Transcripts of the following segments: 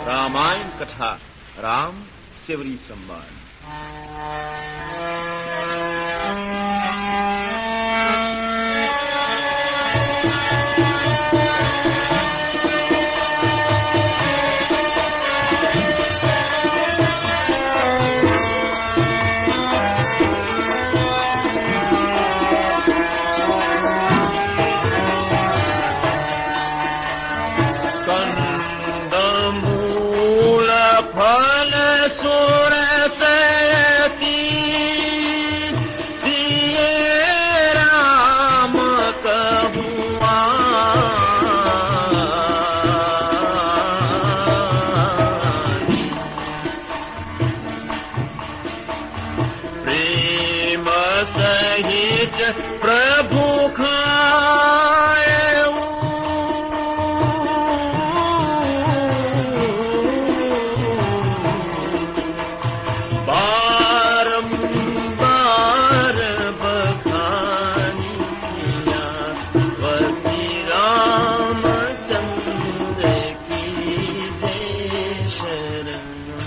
रामायण कथा राम सेवरी संवाद। प्रभु खाए बारंबार बखानी सिया वती रामचंद्र की जय शरण।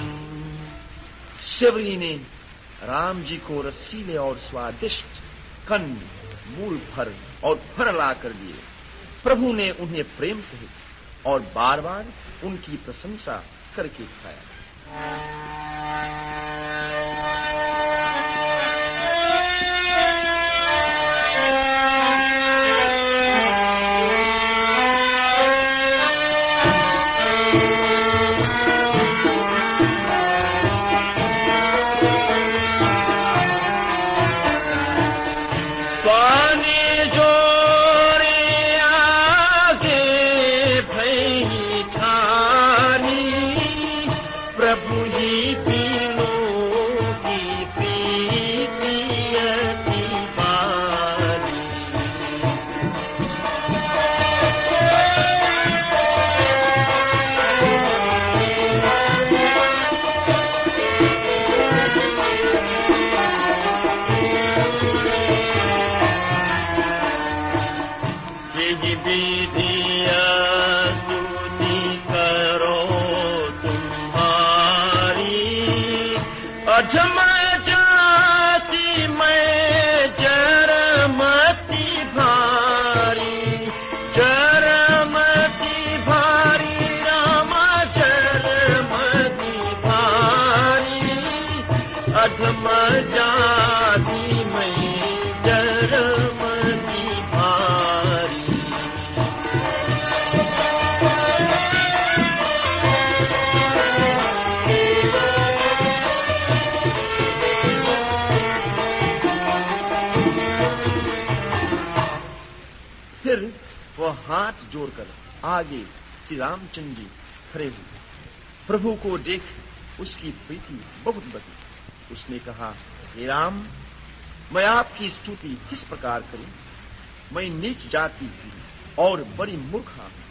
सेवरी ने राम जी को रसीले और स्वादिष्ट कंद, मूल फल और फल ला कर दिए। प्रभु ने उन्हें प्रेम सहित और बार बार उनकी प्रशंसा करके खाया। अधम जाति में जरमती भारी रामा जरमती भारी। अधम जाति में जरमती भारी। फिर वह हाथ जोड़कर आगे श्री रामचंद्र जी खड़े हुए। प्रभु को देख उसकी प्रीति बहुत बढ़ी। उसने कहा, हे राम, मैं आपकी स्तुति किस प्रकार करूं? मैं नीच जाति की और बड़ी मूर्खा हूं।